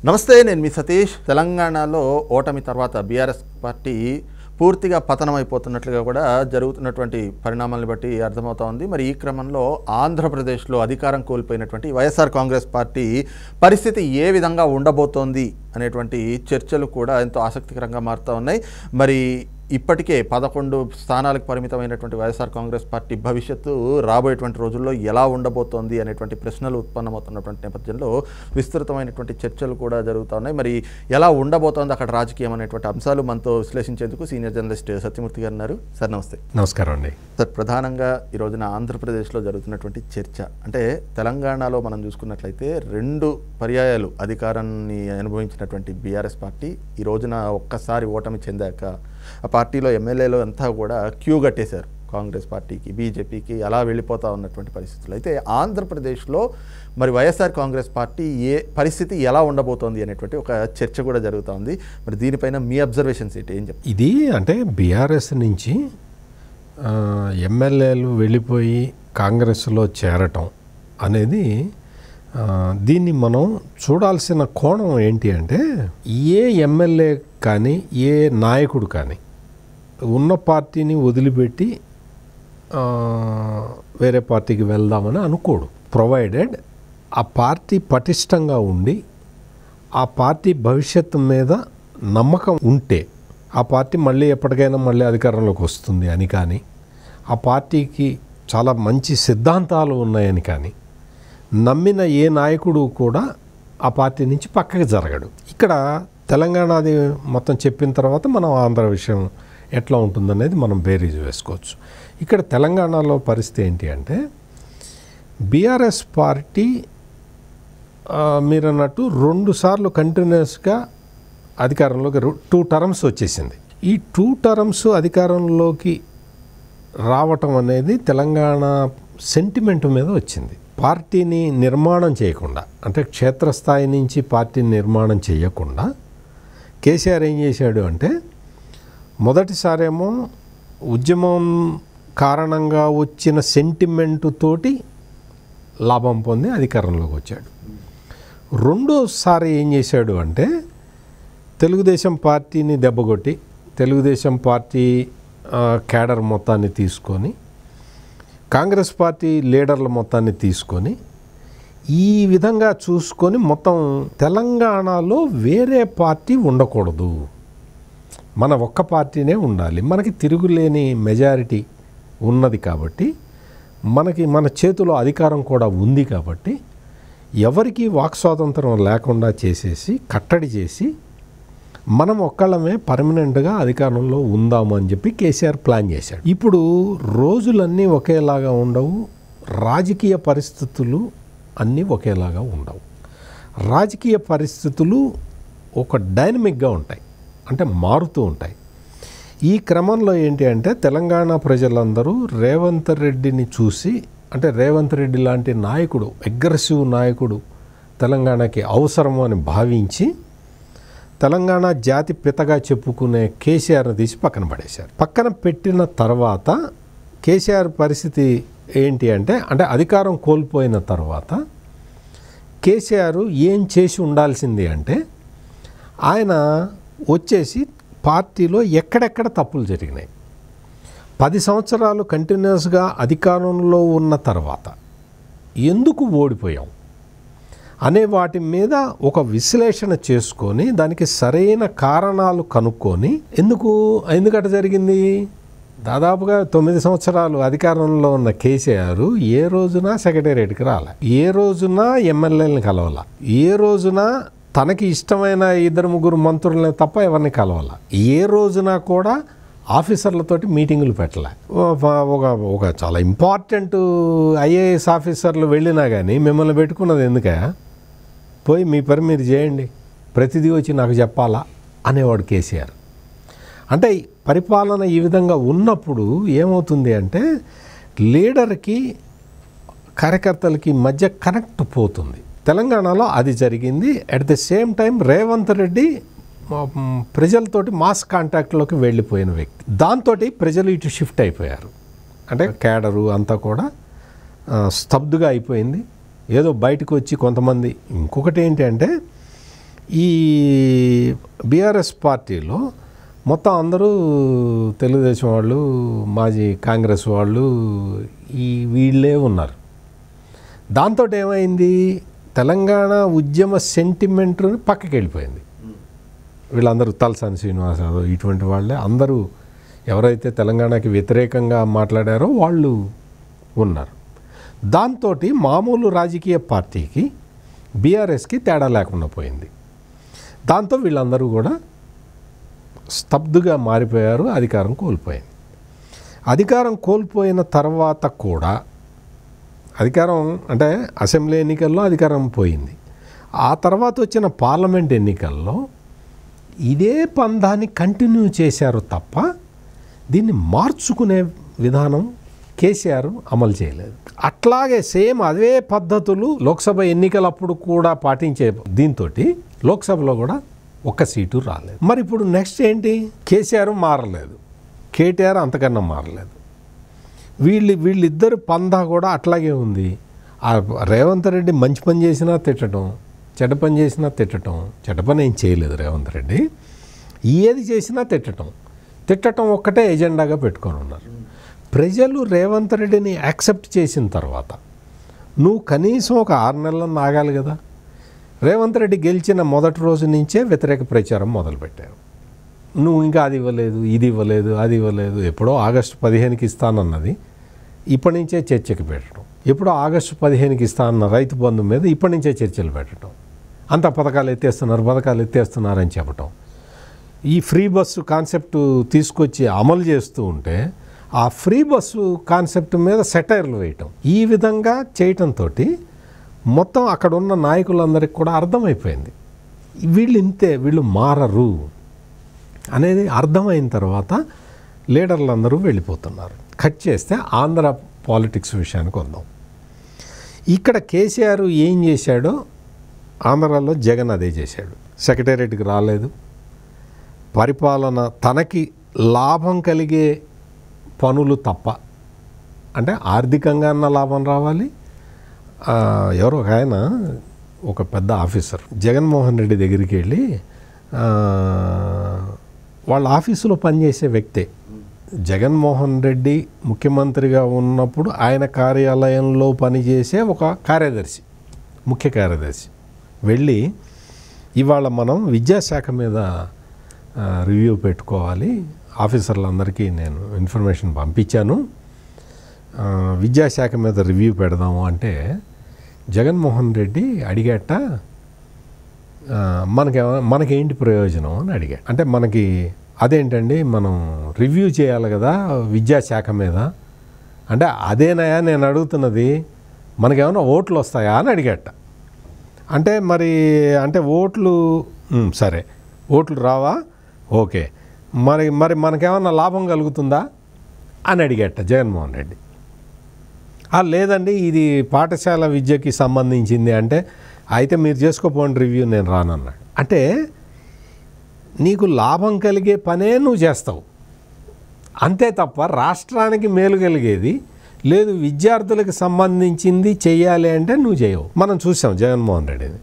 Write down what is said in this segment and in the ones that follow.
నమస్తే, నేను మీ సతీష్. తెలంగాణలో ఓటమి తర్వాత బీఆర్ఎస్ పార్టీ పూర్తిగా పతనమైపోతున్నట్లుగా కూడా జరుగుతున్నటువంటి పరిణామాలను బట్టి అర్థమవుతా ఉంది. మరి ఈ క్రమంలో ఆంధ్రప్రదేశ్లో అధికారం కోల్పోయినటువంటి వైఎస్ఆర్ కాంగ్రెస్ పార్టీ పరిస్థితి ఏ విధంగా ఉండబోతోంది అనేటువంటి చర్చలు కూడా ఎంతో ఆసక్తికరంగా మారుతూ ఉన్నాయి. మరి ఇప్పటికే 11 స్థానాలకు పరిమితమైనటువంటి వైఎస్ఆర్ కాంగ్రెస్ పార్టీ భవిష్యత్తు రాబోయేటువంటి రోజుల్లో ఎలా ఉండబోతోంది అనేటువంటి ప్రశ్నలు ఉత్పన్నమవుతున్నటువంటి నేపథ్యంలో విస్తృతమైనటువంటి చర్చలు కూడా జరుగుతూ ఉన్నాయి. మరి ఎలా ఉండబోతోంది అక్కడ రాజకీయం అనేటువంటి అంశాలు మనతో విశ్లేషించేందుకు సీనియర్ జర్నలిస్ట్ సత్యమూర్తి గారు ఉన్నారు. సార్ నమస్తే. నమస్కారం అండి. సార్, ప్రధానంగా ఈ రోజున ఆంధ్రప్రదేశ్లో జరుగుతున్నటువంటి చర్చ అంటే తెలంగాణలో మనం చూసుకున్నట్లయితే 2 పర్యాయాలు అధికారాన్ని అనుభవించినటువంటి బీఆర్ఎస్ పార్టీ ఈ రోజున ఒక్కసారి ఓటమి చెందాక ఆ పార్టీలో ఎమ్మెల్యేలు అంతా కూడా క్యూ కట్టేశారు కాంగ్రెస్ పార్టీకి, బీజేపీకి, అలా వెళ్ళిపోతూ ఉన్నటువంటి పరిస్థితులు. అయితే ఆంధ్రప్రదేశ్లో మరి వైఎస్ఆర్ కాంగ్రెస్ పార్టీ పరిస్థితి ఎలా ఉండబోతోంది అనేటువంటి ఒక చర్చ కూడా జరుగుతూ ఉంది. మరి దీనిపైన మీ అబ్జర్వేషన్స్ ఏంటి, ఏం చెప్తారు? ఇది అంటే బీఆర్ఎస్ నుంచి ఎమ్మెల్యేలు వెళ్ళిపోయి కాంగ్రెస్లో చేరటం అనేది దీన్ని మనం చూడాల్సిన కోణం ఏంటి అంటే, ఏ ఎమ్మెల్యే కానీ ఏ నాయకుడు కానీ ఉన్న పార్టీని వదిలిపెట్టి వేరే పార్టీకి వెళ్దామని అనుకోడు. ప్రొవైడెడ్ ఆ పార్టీ పటిష్టంగా ఉండి ఆ పార్టీ భవిష్యత్తు మీద నమ్మకం ఉంటే ఆ పార్టీ మళ్ళీ ఎప్పటికైనా మళ్ళీ అధికారంలోకి వస్తుంది అని కానీ, ఆ పార్టీకి చాలా మంచి సిద్ధాంతాలు ఉన్నాయని కానీ నమ్మిన ఏ నాయకుడు కూడా ఆ పార్టీ నుంచి పక్కకి జరగడు. ఇక్కడ తెలంగాణది మొత్తం చెప్పిన తర్వాత మనం ఆంధ్ర విషయం ఎట్లా ఉంటుందనేది మనం బేరీజ్ వేసుకోవచ్చు. ఇక్కడ తెలంగాణలో పరిస్థితి ఏంటి అంటే, బీఆర్ఎస్ పార్టీ మీరు అన్నట్టు 2 సార్లు కంటిన్యూస్గా అధికారంలోకి 2 టర్మ్స్ వచ్చేసింది. ఈ 2 టర్మ్స్ అధికారంలోకి రావటం అనేది తెలంగాణ సెంటిమెంట్ మీద వచ్చింది. పార్టీని నిర్మాణం చేయకుండా, అంటే క్షేత్రస్థాయి నుంచి పార్టీని నిర్మాణం చేయకుండా కేసీఆర్ ఏం చేశాడు అంటే, మొదటిసారేమో ఉద్యమం కారణంగా వచ్చిన సెంటిమెంటు తోటి లాభం పొంది అధికారంలోకి వచ్చాడు. రెండోసారి ఏం చేశాడు అంటే, తెలుగుదేశం పార్టీని దెబ్బకొట్టి తెలుగుదేశం పార్టీ క్యాడర్ మొత్తాన్ని తీసుకొని, కాంగ్రెస్ పార్టీ లీడర్ల మొత్తాన్ని తీసుకొని, ఈ విధంగా చూసుకొని మొత్తం తెలంగాణలో వేరే పార్టీ ఉండకూడదు, మన ఒక్క పార్టీనే ఉండాలి, మనకి తిరుగులేని మెజారిటీ ఉన్నది కాబట్టి, మన చేతిలో అధికారం కూడా ఉంది కాబట్టి, ఎవరికి వాక్ స్వాతంత్రం లేకుండా చేసేసి కట్టడి చేసి మనం ఒక్కళ్ళమే పర్మనెంట్గా అధికారంలో ఉందాము అని చెప్పి కేసీఆర్ ప్లాన్ చేశాడు. ఇప్పుడు రోజులన్నీ ఒకేలాగా ఉండవు, రాజకీయ పరిస్థితులు అన్నీ ఒకేలాగా ఉండవు. రాజకీయ పరిస్థితులు ఒక డైనమిక్గా ఉంటాయి, అంటే మారుతూ ఉంటాయి. ఈ క్రమంలో ఏంటి అంటే, తెలంగాణ ప్రజలందరూ రేవంత్ రెడ్డిని చూసి, అంటే రేవంత్ రెడ్డి లాంటి నాయకుడు, అగ్రెసివ్ నాయకుడు తెలంగాణకి అవసరము అని భావించి తెలంగాణ జాతి పితగా చెప్పుకునే కేసీఆర్ని తీసి పక్కన పడేశారు. పక్కన పెట్టిన తర్వాత కేసీఆర్ పరిస్థితి ఏంటి అంటే అధికారం కోల్పోయిన తర్వాత కేసీఆర్ ఏం చేసి ఉండాల్సింది అంటే, ఆయన వచ్చేసి పార్టీలో ఎక్కడెక్కడ తప్పులు జరిగినాయి, 10 సంవత్సరాలు కంటిన్యూస్గా అధికారంలో ఉన్న తర్వాత ఎందుకు ఓడిపోయాం అనే వాటి మీద ఒక విశ్లేషణ చేసుకొని దానికి సరైన కారణాలు కనుక్కొని, ఎందుకట జరిగింది. దాదాపుగా 9 సంవత్సరాలు అధికారంలో ఉన్న కేసీఆర్ ఏ రోజున సెక్రటేరియట్కి రాలే, ఏ రోజున ఎమ్మెల్యేలను కలవాల, ఏ రోజున తనకి ఇష్టమైన 2-3 మంత్రులనే తప్ప ఎవరిని కలవాల, ఏ రోజున కూడా ఆఫీసర్లతోటి మీటింగులు పెట్టలే. ఒక చాలా ఇంపార్టెంట్ ఐఏఎస్ ఆఫీసర్లు వెళ్ళినా కానీ మిమ్మల్ని పెట్టుకున్నది ఎందుక, పోయి మీ పని మీరు చేయండి, ప్రతిదీ వచ్చి నాకు చెప్పాలా అనేవాడు కేసీఆర్. అంటే పరిపాలన ఈ విధంగా ఉన్నప్పుడు ఏమవుతుంది అంటే, లీడర్కి కార్యకర్తలకి మధ్య కనెక్ట్ పోతుంది. తెలంగాణలో అది జరిగింది. At the same time Revanth Reddy ప్రజలతోటి మాస్ కాంటాక్ట్లోకి వెళ్ళిపోయిన వ్యక్తి. దాంతో ప్రజలు ఇటు షిఫ్ట్ అయిపోయారు. అంటే క్యాడరు అంతా కూడా స్తబ్దుగా అయిపోయింది. ఏదో బయటకు వచ్చి కొంతమంది, ఇంకొకటి ఏంటి అంటే ఈ బీఆర్ఎస్ పార్టీలో మొత్తం అందరూ తెలుగుదేశం వాళ్ళు, మాజీ కాంగ్రెస్ వాళ్ళు వీళ్ళే ఉన్నారు. దాంతో ఏమైంది, తెలంగాణ ఉద్యమ సెంటిమెంట్ పక్కకి వెళ్ళిపోయింది. వీళ్ళందరూ తలసాని శ్రీనివాసరావు ఇటువంటి వాళ్ళే అందరూ ఎవరైతే తెలంగాణకి వ్యతిరేకంగా మాట్లాడారో వాళ్ళు ఉన్నారు. దాంతో మామూలు రాజకీయ పార్టీకి బీఆర్ఎస్కి తేడా లేకుండా పోయింది. దాంతో వీళ్ళందరూ కూడా స్తబ్దుగా మారిపోయారు, అధికారం కోల్పోయింది. అధికారం కోల్పోయిన తర్వాత కూడా అధికారం అంటే అసెంబ్లీ ఎన్నికల్లో అధికారం పోయింది. ఆ తర్వాత వచ్చిన పార్లమెంట్ ఎన్నికల్లో ఇదే పందాన్ని కంటిన్యూ చేశారు తప్ప దీన్ని మార్చుకునే విధానం కేసీఆర్ అమలు చేయలేదు. అట్లాగే సేమ్ అదే పద్ధతులు లోక్సభ ఎన్నికలప్పుడు కూడా పాటించే దీంతో లోక్సభలో కూడా ఒక్క సీటు రాలేదు. మరి ఇప్పుడు నెక్స్ట్ ఏంటి, కేసీఆర్ మారలేదు, కేటీఆర్ అంతకన్నా మారలేదు. వీళ్ళిద్దరు పందా కూడా అట్లాగే ఉంది. రేవంత్ రెడ్డి మంచి పని చేసినా తిట్టడం, చెడ్డ పని చేసినా తిట్టడం. చెడ్డ పని ఏం చేయలేదు రేవంత్ రెడ్డి, ఏది చేసినా తిట్టడం ఒక్కటే ఎజెండాగా పెట్టుకొని ఉన్నారు. ప్రజలు రేవంత్ రెడ్డిని యాక్సెప్ట్ చేసిన తర్వాత నువ్వు కనీసం ఒక 6 నెలలను ఆగాలి కదా. రేవంత్ రెడ్డి గెలిచిన మొదటి రోజు నుంచే వ్యతిరేక ప్రచారం మొదలుపెట్టారు. నువ్వు ఇంకా అది ఇవ్వలేదు, ఇది ఇవ్వలేదు, అది ఇవ్వలేదు. ఎప్పుడో ఆగస్టు 15కి ఇస్తానన్నది ఇప్పటి నుంచే చర్చకి పెట్టడం. ఎప్పుడో ఆగస్టు 15కి ఇస్తానన్న రైతు బంధు మీద ఇప్పటి నుంచే చర్చలు పెట్టడం. అంత పథకాలు ఎత్తేస్తున్నారని చెప్పటం. ఈ ఫ్రీ బస్సు కాన్సెప్ట్ తీసుకొచ్చి అమలు చేస్తూ ఉంటే ఆ ఫ్రీ బస్సు కాన్సెప్ట్ మీద సెటైర్లు వేయటం, ఈ విధంగా చేయటంతో మొత్తం అక్కడ ఉన్న నాయకులందరికీ కూడా అర్థమైపోయింది వీళ్ళు ఇంతే, వీళ్ళు మారరు అనేది అర్థమైన తర్వాత లీడర్లందరూ వెళ్ళిపోతున్నారు. కట్ చేస్తే ఆంధ్ర పాలిటిక్స్ విషయానికి వద్దాం. ఇక్కడ కేసీఆర్ ఏం చేశాడో ఆంధ్రాలో జగన్ అదే చేశాడు. సెక్రటేరియట్కి రాలేదు, పరిపాలన తనకి లాభం కలిగే పనులు తప్ప, అంటే ఆర్థికంగా అన్న లాభం రావాలి. ఎవరో ఒక ఆయన, ఒక పెద్ద ఆఫీసర్ జగన్మోహన్ రెడ్డి దగ్గరికి వెళ్ళి, వాళ్ళ ఆఫీసులో పనిచేసే వ్యక్తే జగన్మోహన్ రెడ్డి ముఖ్యమంత్రిగా ఉన్నప్పుడు ఆయన కార్యాలయంలో పనిచేసే ఒక కార్యదర్శి, ముఖ్య కార్యదర్శి వెళ్ళి, ఇవాళ మనం విద్యాశాఖ మీద రివ్యూ పెట్టుకోవాలి, ఆఫీసర్లందరికీ నేను ఇన్ఫర్మేషన్ పంపించాను, విద్యాశాఖ మీద రివ్యూ పెడదాము అంటే జగన్మోహన్ రెడ్డి అడిగట, మనకేంటి ప్రయోజనం అని అడిగాడు. అంటే మనకి అదేంటండి, మనం రివ్యూ చేయాలి కదా విద్యాశాఖ మీద అంటే, అదేనయా నేను అడుగుతున్నది, మనకేమైనా ఓట్లు వస్తాయా అని అడిగట. అంటే మరి అంటే ఓట్లు సరే, ఓట్లు రావా, ఓకే, మరి మనకేమన్నా లాభం కలుగుతుందా అని అడిగట జగన్మోహన్ రెడ్డి. లేదండి ఇది పాఠశాల విద్యకి సంబంధించింది అంటే, అయితే మీరు చేసుకోపోండి రివ్యూ, నేను రానన్నాడు. అంటే నీకు లాభం కలిగే పనే నువ్వు చేస్తావు అంతే తప్ప రాష్ట్రానికి మేలు కలిగేది లేదు, విద్యార్థులకు సంబంధించింది చెయ్యాలి అంటే నువ్వు చేయవు. మనం చూసాం జగన్మోహన్ రెడ్డిని.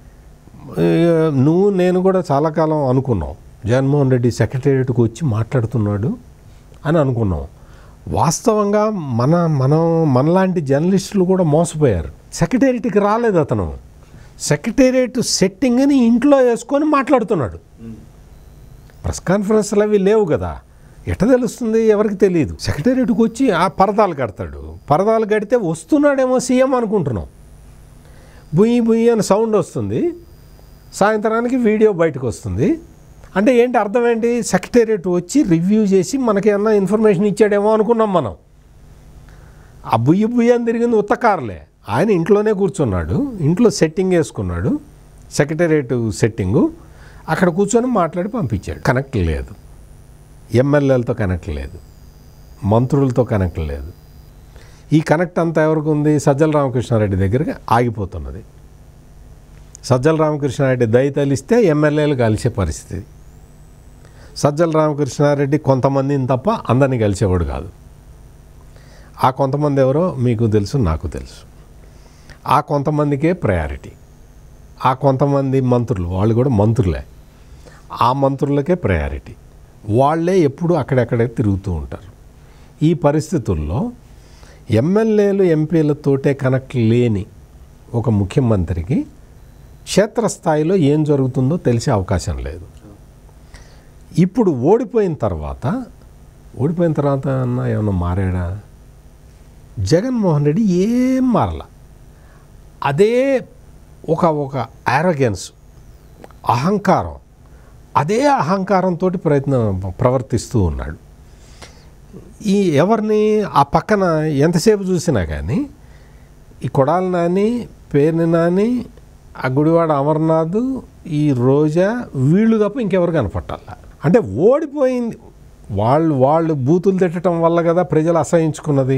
నేను కూడా చాలా కాలం అనుకున్నాం జగన్మోహన్ రెడ్డి సెక్రటేరియట్కి వచ్చి మాట్లాడుతున్నాడు అని అనుకున్నాం. వాస్తవంగా మనలాంటి జర్నలిస్టులు కూడా మోసపోయారు. సెక్రటేరియట్కి రాలేదు అతను, సెక్రటేరియట్ సెట్టింగ్ని ఇంట్లో వేసుకొని మాట్లాడుతున్నాడు. ప్రెస్ కాన్ఫరెన్స్లు అవి లేవు కదా, ఎట్ట తెలుస్తుంది, ఎవరికి తెలియదు. సెక్రటేరియట్కి వచ్చి ఆ పరదాలు కడతాడు, పరదాలు కడితే వస్తున్నాడేమో సీఎం అనుకుంటున్నాం. బుయ్యి బుయ్యి అని సౌండ్ వస్తుంది, సాయంత్రానికి వీడియో బయటకు వస్తుంది. అంటే ఏంటి అర్థం ఏంటి, సెక్రటేరియట్ వచ్చి రివ్యూ చేసి మనకి ఏమన్నా ఇన్ఫర్మేషన్ ఇచ్చాడేమో అనుకున్నాం మనం. ఆ బుయ్యి బుయ్యి అని తిరిగింది ఉత్తకారులే. ఆయన ఇంట్లోనే కూర్చున్నాడు, ఇంట్లో సెట్టింగ్ వేసుకున్నాడు, సెక్రటేరియట్ సెట్టింగు, అక్కడ కూర్చొని మాట్లాడి పంపించాడు. కనెక్ట్ లేదు, ఎమ్మెల్యేలతో కనెక్ట్ లేదు, మంత్రులతో కనెక్ట్ లేదు. ఈ కనెక్ట్ అంతా ఎవరికి ఉంది, సజ్జల రామకృష్ణారెడ్డి దగ్గరికి ఆగిపోతున్నది. సజ్జల రామకృష్ణారెడ్డి దయ తలిస్తే ఎమ్మెల్యేలు కలిసే పరిస్థితి. సజ్జల రామకృష్ణారెడ్డి కొంతమందిని తప్ప అందరినీ కలిసేవాడు కాదు. ఆ కొంతమంది ఎవరో మీకు తెలుసు, నాకు తెలుసు. ఆ కొంతమందికే ప్రయారిటీ. ఆ కొంతమంది మంత్రులు వాళ్ళు కూడా మంత్రులే, ఆ మంత్రులకే ప్రయారిటీ, వాళ్ళే ఎప్పుడు అక్కడెక్కడే తిరుగుతూ ఉంటారు. ఈ పరిస్థితుల్లో ఎమ్మెల్యేలు ఎంపీలతోటే కనెక్ట్ లేని ఒక ముఖ్యమంత్రికి క్షేత్రస్థాయిలో ఏం జరుగుతుందో తెలిసే అవకాశం లేదు. ఇప్పుడు ఓడిపోయిన తర్వాత అన్న ఏమన్నా మారాడా? జగన్మోహన్ రెడ్డి ఏం మారలా. అదే ఒక యారోగెన్స్, అహంకారం, అదే అహంకారంతో ప్రవర్తిస్తూ ఉన్నాడు. ఈ ఎవరిని ఆ పక్కన ఎంతసేపు చూసినా కానీ ఈ కొడాలి నాని, పేర్ని నాని, ఆ గుడివాడ అమర్నాథ్, ఈ రోజా, వీళ్ళు తప్ప ఇంకెవరు కనపట్టాల. అంటే ఓడిపోయింది వాళ్ళు బూతులు తిట్టడం వల్ల కదా ప్రజలు అసహించుకున్నది.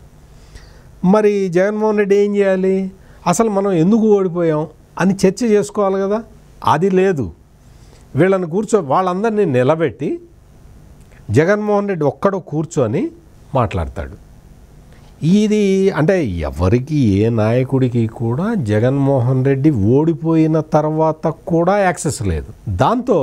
మరి జగన్మోహన్ రెడ్డి ఏం చేయాలి? అసలు మనం ఎందుకు ఓడిపోయాం అని చర్చ చేసుకోవాలి కదా. అది లేదు. వీళ్ళని వాళ్ళందరినీ నిలబెట్టి జగన్మోహన్ రెడ్డి ఒక్కడో కూర్చొని మాట్లాడతాడు. ఇది అంటే ఎవరికి, ఏ నాయకుడికి కూడా జగన్మోహన్ రెడ్డి ఓడిపోయిన తర్వాత కూడా యాక్సెస్ లేదు. దాంతో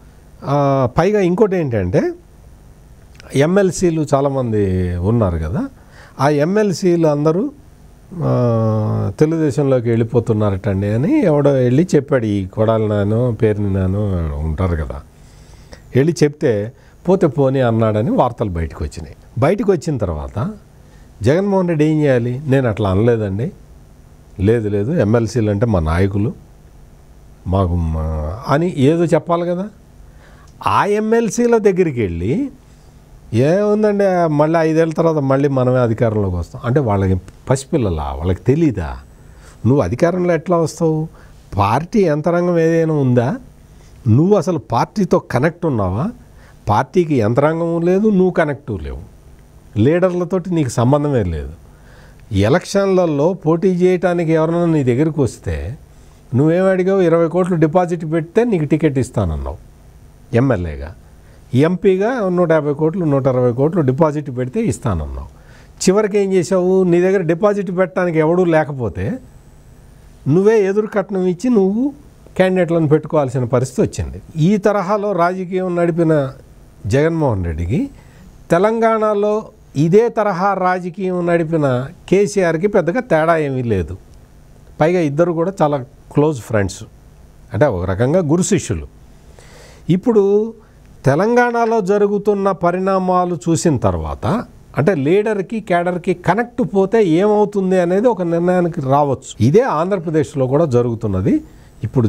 పైగా ఇంకోటి ఏంటంటే ఎమ్మెల్సీలు చాలామంది ఉన్నారు కదా, ఆ ఎమ్మెల్సీలు అందరూ తెలుగుదేశంలోకి వెళ్ళిపోతున్నారటండి అని ఎవడో వెళ్ళి చెప్పాడు. ఈ కొడాలి నానో, పేరుని నానో ఉంటారు కదా, వెళ్ళి చెప్తే పోతే పోనీ అన్నాడని వార్తలు బయటకు వచ్చినాయి. బయటకు వచ్చిన తర్వాత జగన్మోహన్ రెడ్డి ఏం చేయాలి? నేను అట్లా అనలేదండి, లేదు ఎమ్మెల్సీలు అంటే మా నాయకులు మాకు అని ఏదో చెప్పాలి కదా. ఆ ఎమ్మెల్సీల దగ్గరికి వెళ్ళి ఏముందండి మళ్ళీ 5 ఏళ్ళ తర్వాత మళ్ళీ మనమే అధికారంలోకి వస్తాం అంటే వాళ్ళకి పసిపిల్లలా? వాళ్ళకి తెలీదా? నువ్వు అధికారంలో ఎట్లా వస్తావు? పార్టీ యంత్రాంగం ఏదైనా ఉందా? నువ్వు అసలు పార్టీతో కనెక్ట్ ఉన్నావా? పార్టీకి యంత్రాంగం లేదు, నువ్వు కనెక్ట్ లేవు, లీడర్లతోటి నీకు సంబంధమే లేదు. ఎలక్షన్లలో పోటీ చేయడానికి ఎవరైనా నీ దగ్గరికి వస్తే నువ్వేం అడిగావు? 20 కోట్లు డిపాజిట్ పెడితే నీకు టికెట్ ఇస్తానన్నావు ఎమ్మెల్యేగా. ఎంపీగా 150 కోట్లు 160 కోట్లు డిపాజిట్ పెడితే ఇస్తానన్నావు. చివరికి ఏం చేసావు? నీ దగ్గర డిపాజిట్ పెట్టడానికి ఎవడూ లేకపోతే నువ్వే ఎదురు కట్నం ఇచ్చి నువ్వు క్యాండిడేట్లను పెట్టుకోవాల్సిన పరిస్థితి వచ్చింది. ఈ తరహాలో రాజకీయం నడిపిన జగన్మోహన్ రెడ్డికి తెలంగాణలో ఇదే తరహా రాజకీయం నడిపిన కేసీఆర్కి పెద్దగా తేడా ఏమీ లేదు. పైగా ఇద్దరు కూడా చాలా క్లోజ్ ఫ్రెండ్స్, అంటే ఒక రకంగా గురు శిష్యులు. ఇప్పుడు తెలంగాణలో జరుగుతున్న పరిణామాలు చూసిన తర్వాత అంటే లీడర్కి క్యాడర్కి కనెక్ట్ పోతే ఏమవుతుంది అనేది ఒక నిర్ణయానికి రావచ్చు. ఇదే ఆంధ్రప్రదేశ్లో కూడా జరుగుతున్నది. ఇప్పుడు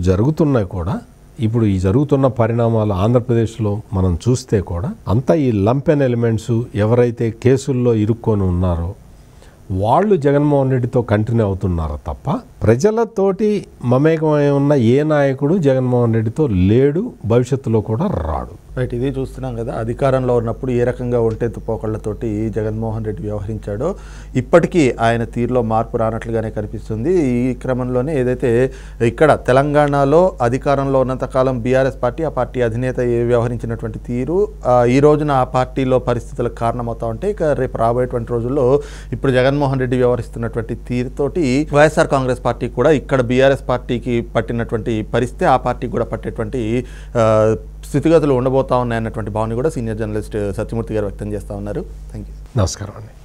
ఈ జరుగుతున్న పరిణామాలు ఆంధ్రప్రదేశ్లో మనం చూస్తే కూడా అంతా ఈ లంపెన్ ఎలిమెంట్స్ ఎవరైతే కేసుల్లో ఇరుక్కొని ఉన్నారో వాళ్ళు జగన్మోహన్ రెడ్డితో కంటిన్యూ అవుతున్నారు తప్ప ప్రజలతోటి మమేకమై ఉన్న ఏ నాయకుడు జగన్మోహన్ రెడ్డితో లేడు, భవిష్యత్తులో కూడా రాడు. రైట్, ఇది చూస్తున్నాం కదా, అధికారంలో ఉన్నప్పుడు ఏ రకంగా ఒంటెత్తు పోకళ్లతోటి జగన్మోహన్ రెడ్డి వ్యవహరించాడో ఇప్పటికీ ఆయన తీరులో మార్పు రానట్లుగానే కనిపిస్తుంది. ఈ క్రమంలోనే ఏదైతే ఇక్కడ తెలంగాణలో అధికారంలో ఉన్నంతకాలం బీఆర్ఎస్ పార్టీ, ఆ పార్టీ అధినేత వ్యవహరించినటువంటి తీరు ఈ రోజున ఆ పార్టీలో పరిస్థితులకు కారణమవుతా ఉంటే ఇక రేపు రాబోయేటువంటి రోజుల్లో ఇప్పుడు జగన్మోహన్ రెడ్డి వ్యవహరిస్తున్నటువంటి తీరుతోటి వైఎస్ఆర్ కాంగ్రెస్ పార్టీ కూడా ఇక్కడ బీఆర్ఎస్ పార్టీకి పట్టినటువంటి పరిస్థితి ఆ పార్టీకి కూడా పట్టేటువంటి స్థితిగతులు ఉండబోతా ఉన్నాయన్నటువంటి భావన కూడా సీనియర్ జర్నలిస్ట్ సత్యమూర్తి గారు వ్యక్తం చేస్తూ ఉన్నారు. Thank you. నమస్కారం అండి.